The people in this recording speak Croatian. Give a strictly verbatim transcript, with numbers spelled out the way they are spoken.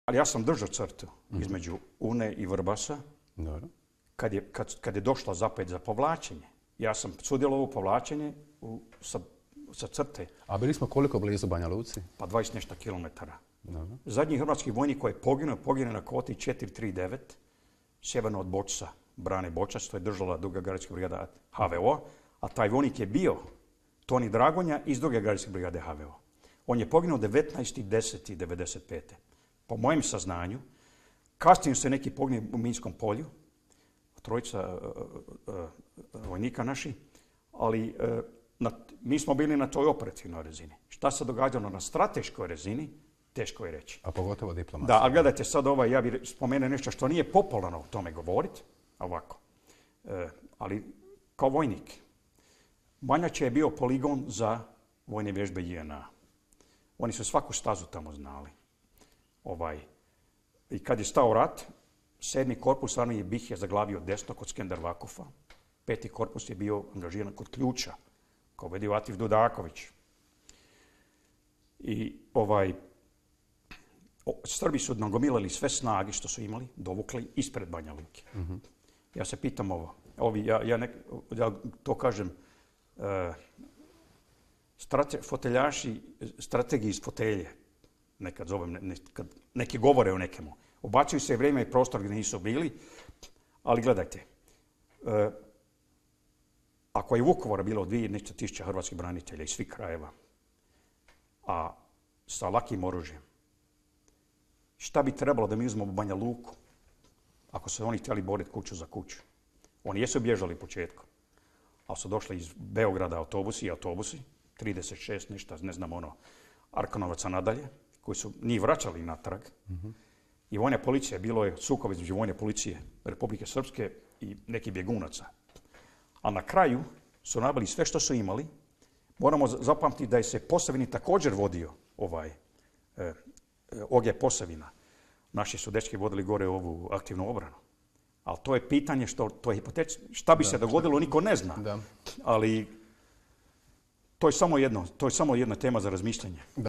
Ali ja sam držao crtu između Une i Vrbasa. Dobro. Kad je, kad, kad je došla zapet za povlačenje. Ja sam sudjelovao u povlačenje u, sa, sa crte. A bili smo koliko blizu Banja Luci? Pa dvadeset nešto kilometara. Dobro. Zadnji hrvatski vojnik koji je poginuo, poginuo na kvoti četiri tri devet, sjeverno od Bočca, Brane Bočac, to je držala druga gardijska brigada H V O, a taj vojnik je bio Toni Dragonja iz druge gardijske brigade H V O. On je poginuo devetnaesti deseti devedeset pete. Po mojem saznanju, kasnije se neki poginuli u Minskom polju, trojica uh, uh, uh, vojnika naši, ali uh, na, mi smo bili na toj operativnoj razini. Šta se događalo na strateškoj razini, teško je reći. A pogotovo diplomatski. Da, ali gledajte sad ovaj, ja bih spomenuo nešto što nije popularno o tome govoriti, ovako. Uh, ali kao vojnik, Banjače je bio poligon za vojne vježbe J N A. Oni su svaku stazu tamo znali. Ovaj, i kad je stao rat, sedmi korpus armije BiH je zaglavio desno kod Skender Vakufa. Peti korpus je bio angažiran kod Ključa, kao vedio Atif Dudaković. I ovaj, o, Srbi su nagomilali sve snage što su imali, dovukli ispred Banja Luke. Mm-hmm. Ja se pitam ovo, ovi, ja, ja, nek, ja to kažem, uh, strate, foteljaši, strategiji iz fotelje, nekad zovem, ne, kad neki govore o nekemu. Ubacuju se vrijeme i prostor gdje nisu bili, ali gledajte, e, ako je Vukovara bilo dvije nešto tisuća hrvatskih branitelja iz svih krajeva, a sa lakim oružjem, šta bi trebalo da mi uzmemo Banja Luku, ako su oni htjeli boriti kuću za kuću? Oni jesu bježali u početku, ali su došli iz Beograda autobusi i autobusi, trideset šest nešto, ne znam ono, Arkanovaca nadalje, koji su njih vraćali natrag. Mm-hmm. I vojna policija, bilo je sukob između vojne policije Republike Srpske i nekih bjegunaca. A na kraju su nabili sve što su imali. Moramo zapamtiti da je se Posavini također vodio ovaj eh, Ogje Posavina. Naši su dečki vodili gore ovu aktivnu obranu. Ali to je pitanje, što, to je hipotetično. Šta bi da, se dogodilo, niko ne zna. Da. Ali to je samo jedno, to je samo jedna tema za razmišljanje.